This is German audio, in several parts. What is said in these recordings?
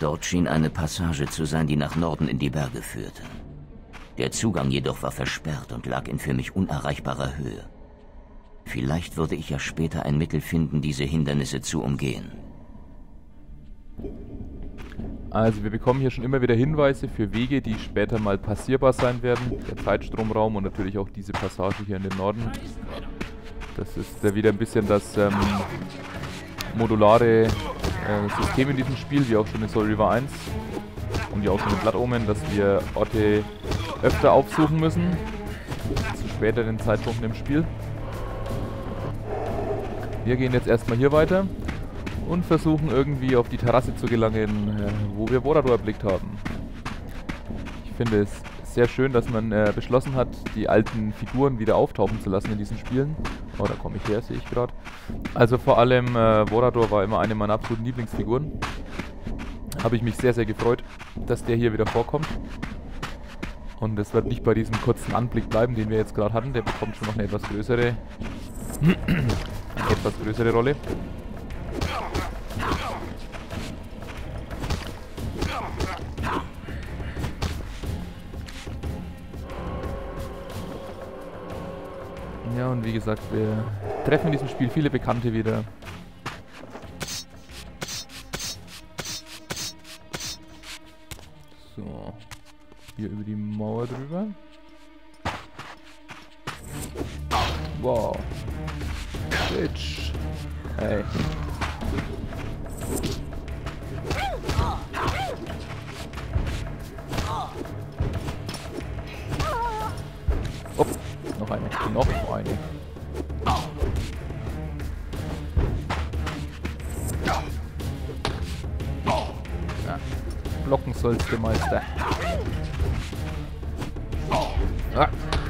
Dort schien eine Passage zu sein, die nach Norden in die Berge führte. Der Zugang jedoch war versperrt und lag in für mich unerreichbarer Höhe. Vielleicht würde ich ja später ein Mittel finden, diese Hindernisse zu umgehen. Also wir bekommen hier schon immer wieder Hinweise für Wege, die später mal passierbar sein werden. Der Zeitstromraum und natürlich auch diese Passage hier in den Norden. Das ist wieder ein bisschen das modulare System in diesem Spiel, wie auch schon in Soul Reaver 1 und wie auch schon in Blood Omen, dass wir Orte öfter aufsuchen müssen, zu späteren Zeitpunkten im Spiel. Wir gehen jetzt erstmal hier weiter und versuchen irgendwie auf die Terrasse zu gelangen, wo wir Vorador erblickt haben. Ich finde es sehr schön, dass man beschlossen hat, die alten Figuren wieder auftauchen zu lassen in diesen Spielen. Oh, da komme ich her, sehe ich gerade. Also vor allem Vorador war immer eine meiner absoluten Lieblingsfiguren. Habe ich mich sehr, sehr gefreut, dass der hier wieder vorkommt. Und es wird nicht bei diesem kurzen Anblick bleiben, den wir jetzt gerade hatten. Der bekommt schon noch eine etwas größere Rolle. Ja, und wie gesagt, wir treffen in diesem Spiel viele Bekannte wieder. So, hier über die Mauer drüber. Wow. Bitch. Hey. Oh, noch eine. Noch eine. Ja. Blocken sollst du, Meister. Ah.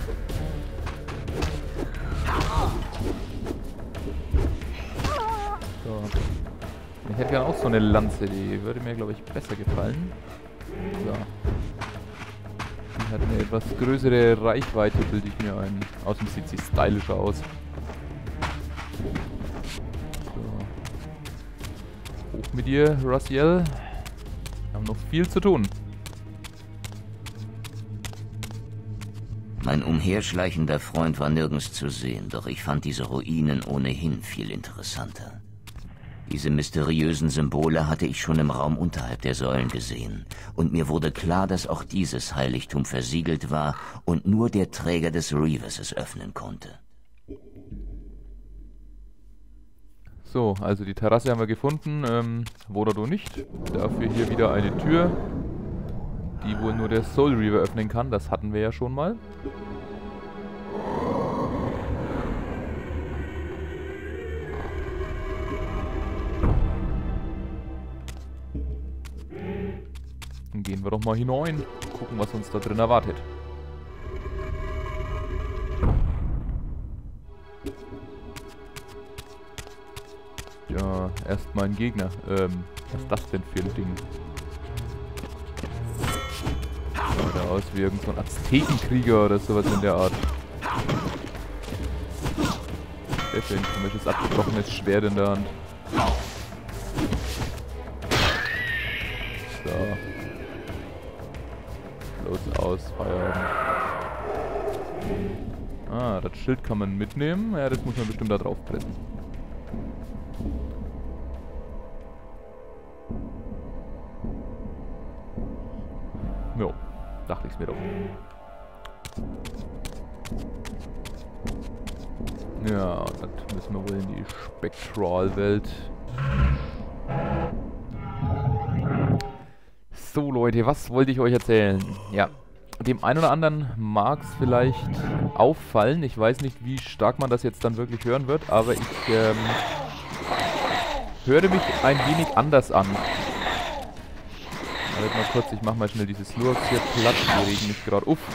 So. Ich hätte gerne auch so eine Lanze, die würde mir, glaube ich, besser gefallen. So. Die hat eine etwas größere Reichweite, bilde ich mir ein. Außerdem sieht sie stylischer aus. So. Hoch mit dir, Raziel. Wir haben noch viel zu tun. Mein umherschleichender Freund war nirgends zu sehen, doch ich fand diese Ruinen ohnehin viel interessanter. Diese mysteriösen Symbole hatte ich schon im Raum unterhalb der Säulen gesehen, und mir wurde klar, dass auch dieses Heiligtum versiegelt war und nur der Träger des Reavers es öffnen konnte. So, also die Terrasse haben wir gefunden, Vorador nicht. Dafür hier wieder eine Tür, die wohl nur der Soul Reaver öffnen kann. Das hatten wir ja schon mal. Dann gehen wir doch mal hinein, gucken, was uns da drin erwartet. Ja, erstmal ein Gegner. Was ist das denn für ein Ding? Sieht da aus wie irgend so ein Aztekenkrieger oder sowas in der Art. Der für ein komisches abgebrochenes Schwert in der Hand. So. Los aus, Feierabend. Ah, das Schild kann man mitnehmen. Ja, das muss man bestimmt da drauf pressen. Jo, dachte ich's mir doch. Ja, dann müssen wir wohl in die Spektralwelt. So Leute, was wollte ich euch erzählen? Ja, dem einen oder anderen mag es vielleicht auffallen. Ich weiß nicht, wie stark man das jetzt dann wirklich hören wird, aber ich höre mich ein wenig anders an. Warte mal kurz, ich mach mal schnell dieses Lurks hier platt. Die regen mich gerade auf.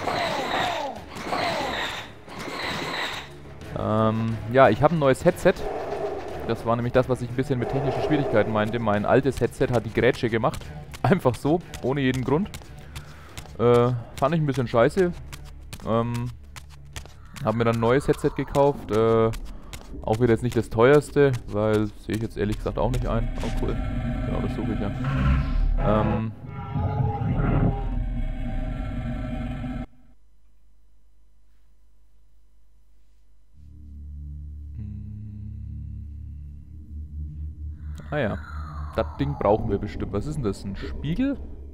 Ja, ich habe ein neues Headset. Das war nämlich das, was ich ein bisschen mit technischen Schwierigkeiten meinte. Mein altes Headset hat die Grätsche gemacht. Einfach so, ohne jeden Grund. Fand ich ein bisschen scheiße. Hab mir dann ein neues Headset gekauft. Auch wieder jetzt nicht das teuerste, weil sehe ich jetzt ehrlich gesagt auch nicht ein. Oh cool. Genau, das suche ich ja. Ah ja, das Ding brauchen wir bestimmt. Was ist denn das? Ein Spiegel?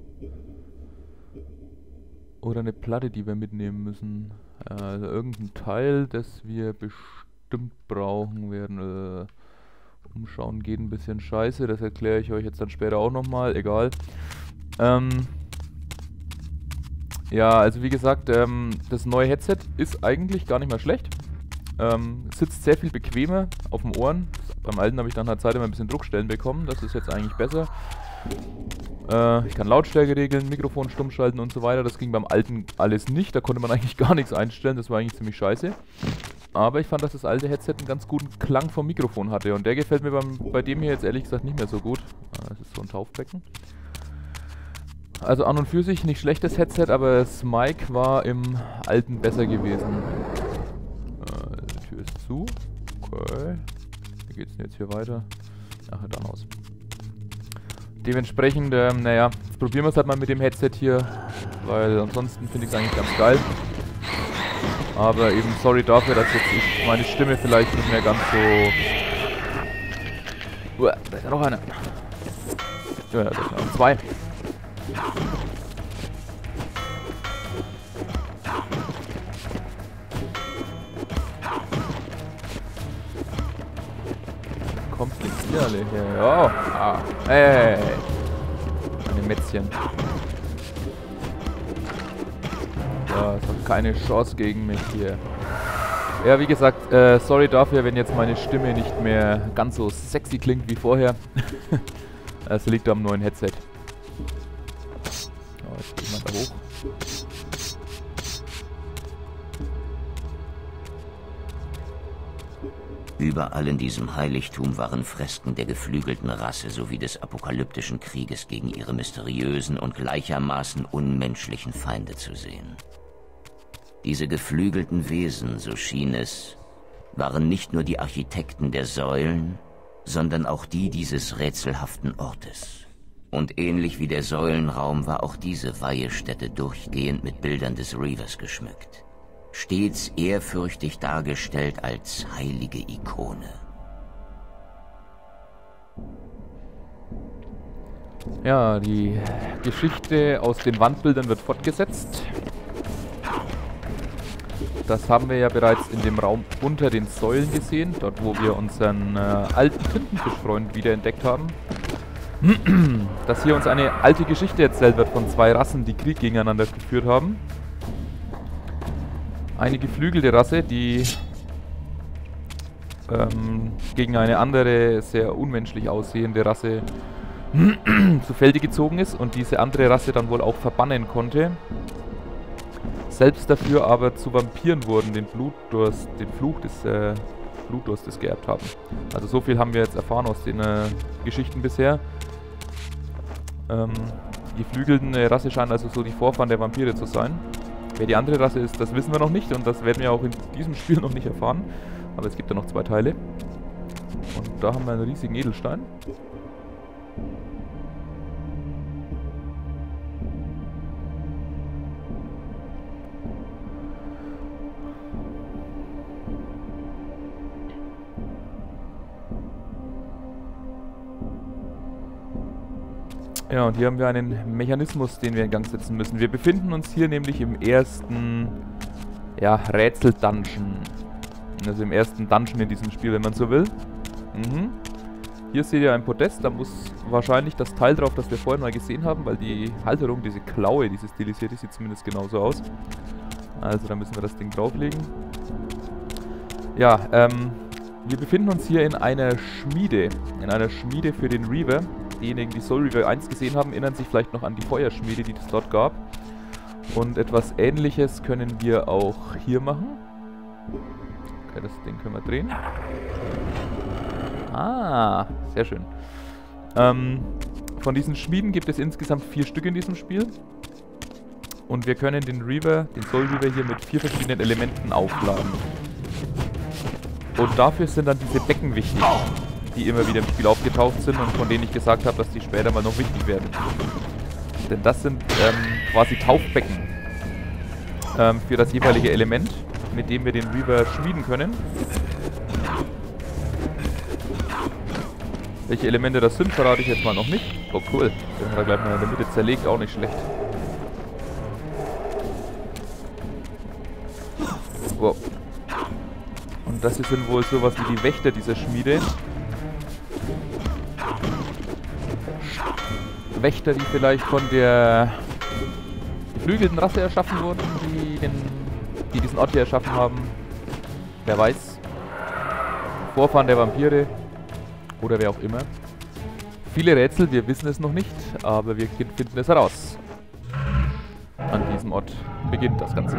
Oder eine Platte, die wir mitnehmen müssen? Also irgendein Teil, das wir bestimmt brauchen werden. Umschauen geht ein bisschen scheiße, das erkläre ich euch jetzt dann später auch nochmal, egal. Ja, also wie gesagt, das neue Headset ist eigentlich gar nicht mal schlecht. Sitzt sehr viel bequemer auf den Ohren. Beim alten habe ich dann halt Zeit immer ein bisschen Druckstellen bekommen. Das ist jetzt eigentlich besser. Ich kann Lautstärke regeln, Mikrofon stumm schalten und so weiter. Das ging beim alten alles nicht. Da konnte man eigentlich gar nichts einstellen. Das war eigentlich ziemlich scheiße. Aber ich fand, dass das alte Headset einen ganz guten Klang vom Mikrofon hatte. Und der gefällt mir bei dem hier jetzt ehrlich gesagt nicht mehr so gut. Das ist so ein Taufbecken. Also an und für sich nicht schlechtes Headset, aber das Mic war im alten besser gewesen. Die Tür ist zu. Okay. Wie geht's denn jetzt hier weiter? Ach, dann aus. Dementsprechend, naja, jetzt probieren wir es halt mal mit dem Headset hier, weil ansonsten finde ich es eigentlich ganz geil. Aber eben sorry dafür, dass jetzt meine Stimme vielleicht nicht mehr ganz so... Da ist ja noch einer. Ja, da sind noch zwei. Kommt jetzt hier alle her. Oh, hey. Meine Mätzchen. Ja, es hat keine Chance gegen mich hier. Ja, wie gesagt, sorry dafür, wenn jetzt meine Stimme nicht mehr ganz so sexy klingt wie vorher. Es liegt am neuen Headset. Oh, jetzt geht man da hoch. Überall in diesem Heiligtum waren Fresken der geflügelten Rasse sowie des apokalyptischen Krieges gegen ihre mysteriösen und gleichermaßen unmenschlichen Feinde zu sehen. Diese geflügelten Wesen, so schien es, waren nicht nur die Architekten der Säulen, sondern auch die dieses rätselhaften Ortes. Und ähnlich wie der Säulenraum war auch diese Weihestätte durchgehend mit Bildern des Reavers geschmückt. Stets ehrfürchtig dargestellt als heilige Ikone. Ja, die Geschichte aus den Wandbildern wird fortgesetzt. Das haben wir ja bereits in dem Raum unter den Säulen gesehen, dort wo wir unseren alten Tintenfischfreund wiederentdeckt haben. Dass hier uns eine alte Geschichte erzählt wird von zwei Rassen, die Krieg gegeneinander geführt haben. Eine geflügelte Rasse, die gegen eine andere, sehr unmenschlich aussehende Rasse zu Felde gezogen ist und diese andere Rasse dann wohl auch verbannen konnte. Selbst dafür aber zu Vampiren wurden, den Fluch des Blutdurstes geerbt haben. Also so viel haben wir jetzt erfahren aus den Geschichten bisher. Die geflügelten Rasse scheint also so die Vorfahren der Vampire zu sein. Wer die andere Rasse ist, das wissen wir noch nicht und das werden wir auch in diesem Spiel noch nicht erfahren. Aber es gibt ja noch zwei Teile. Und da haben wir einen riesigen Edelstein. Ja, und hier haben wir einen Mechanismus, den wir in Gang setzen müssen. Wir befinden uns hier nämlich im ersten, ja, Rätsel-Dungeon. Also im ersten Dungeon in diesem Spiel, wenn man so will. Hier seht ihr ein Podest, da muss wahrscheinlich das Teil drauf, das wir vorhin mal gesehen haben, weil die Halterung, diese Klaue, diese stilisierte, sieht zumindest genauso aus. Also da müssen wir das Ding drauflegen. Ja, wir befinden uns hier in einer Schmiede. In einer Schmiede für den Reaver. Diejenigen, die Soul Reaver 1 gesehen haben, erinnern sich vielleicht noch an die Feuerschmiede, die es dort gab. Und etwas Ähnliches können wir auch hier machen. Okay, das Ding können wir drehen. Ah, sehr schön. Von diesen Schmieden gibt es insgesamt 4 Stück in diesem Spiel. Und wir können den Reaver, den Soul Reaver hier mit 4 verschiedenen Elementen aufladen. Und dafür sind dann diese Becken wichtig. die immer wieder im Spiel aufgetaucht sind und von denen ich gesagt habe, dass die später mal noch wichtig werden. Denn das sind quasi Taufbecken für das jeweilige Element, mit dem wir den Reaver schmieden können. Welche Elemente das sind, verrate ich jetzt mal noch nicht. Oh cool, den hat er gleich mal in der Mitte zerlegt, auch nicht schlecht. Wow. Und das hier sind wohl sowas wie die Wächter dieser Schmiede. Wächter, die vielleicht von der geflügelten Rasse erschaffen wurden, die diesen Ort hier erschaffen haben. Wer weiß. Vorfahren der Vampire. Oder wer auch immer. Viele Rätsel, wir wissen es noch nicht, aber wir finden es heraus. An diesem Ort beginnt das Ganze.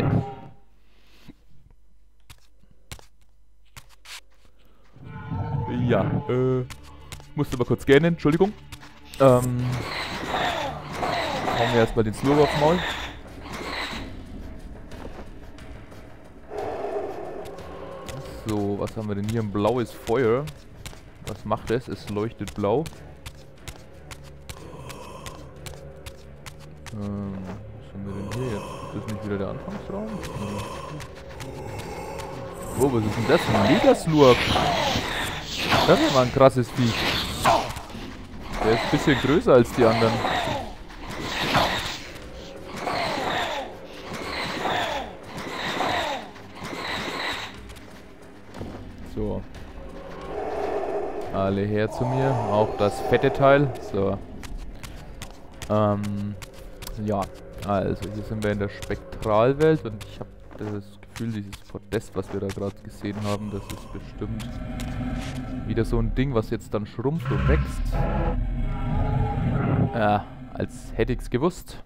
Ja, musste mal kurz scannen, Entschuldigung. Hauen wir erstmal den Slurp aufs Maul. So, was haben wir denn hier? Ein blaues Feuer. Was macht es? Es leuchtet blau. Was haben wir denn hier jetzt? Ist das nicht wieder der Anfangsraum? Oh, was ist denn das? Ein Megaslurp. Das ist mal ein krasses Viech. Der ist ein bisschen größer als die anderen. So. Alle her zu mir. Auch das fette Teil. So. Ja. Also, hier sind wir in der Spektralwelt und ich habe das Gefühl, dieses Podest, was wir da gerade gesehen haben, das ist bestimmt wieder so ein Ding, was jetzt dann schrumpft und wächst. Als hätte ich's gewusst.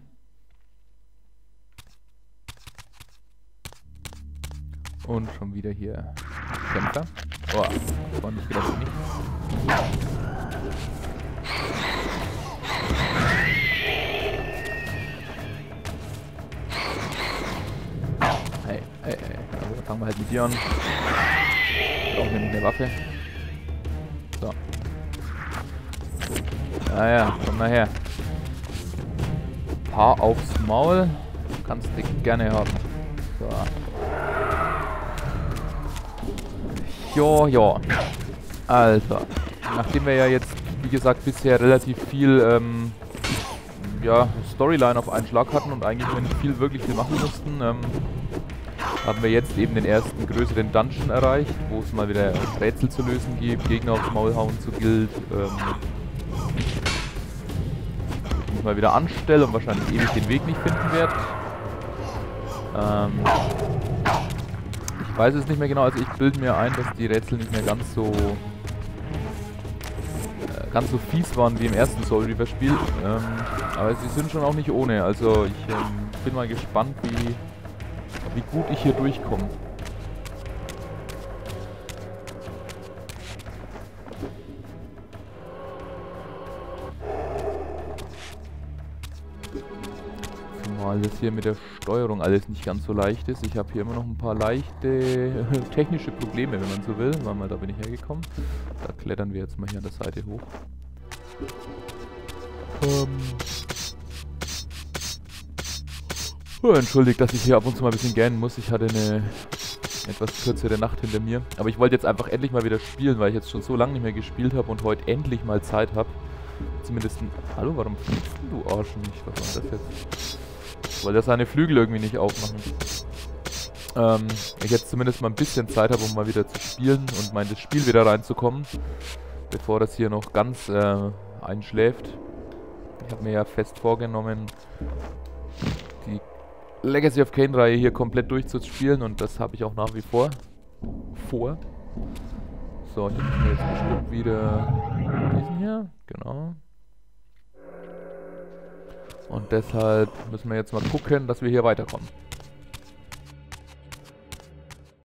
Und schon wieder hier Kämpfer. Oh, das war nicht gedacht, nicht. Hey. Also fangen wir halt mit dir an. Brauchen wir eine Waffe. So. Ja, komm mal her. Paar aufs Maul. Kannst du gerne haben. So. Ja. Also. Nachdem wir ja jetzt, wie gesagt, bisher relativ viel Storyline auf einen Schlag hatten und eigentlich nicht wirklich viel machen mussten, haben wir jetzt eben den ersten größeren Dungeon erreicht, wo es mal wieder Rätsel zu lösen gibt, Gegner aufs Maul hauen zu gilt, ich mich mal wieder anstelle und wahrscheinlich ewig den Weg nicht finden werde. Ich weiß es nicht mehr genau, also ich bilde mir ein, dass die Rätsel nicht mehr ganz so fies waren wie im ersten Soul Reaver Spiel, aber sie sind schon auch nicht ohne, also ich bin mal gespannt, wie gut ich hier durchkomme. Zumal das hier mit der Steuerung alles nicht ganz so leicht ist. Ich habe hier immer noch ein paar leichte technische Probleme, wenn man so will. Warte mal, da bin ich hergekommen. Da klettern wir jetzt mal hier an der Seite hoch. Oh, entschuldigt, dass ich hier ab und zu mal ein bisschen gähnen muss. Ich hatte eine etwas kürzere Nacht hinter mir. Aber ich wollte jetzt einfach endlich mal wieder spielen, weil ich jetzt schon so lange nicht mehr gespielt habe und heute endlich mal Zeit habe. Zumindest ein... Hallo, warum fliegst du Arsch nicht? Was war das jetzt? Weil der seine Flügel irgendwie nicht aufmachen. Ich jetzt zumindest mal ein bisschen Zeit habe, um mal wieder zu spielen und mal in das Spiel wieder reinzukommen. Bevor das hier noch ganz einschläft. Ich habe mir ja fest vorgenommen, die Legacy of Kain Reihe hier komplett durchzuspielen und das habe ich auch nach wie vor. So, hier müssen wir jetzt bestimmt wieder diesen hier, genau. Und deshalb müssen wir jetzt mal gucken, dass wir hier weiterkommen.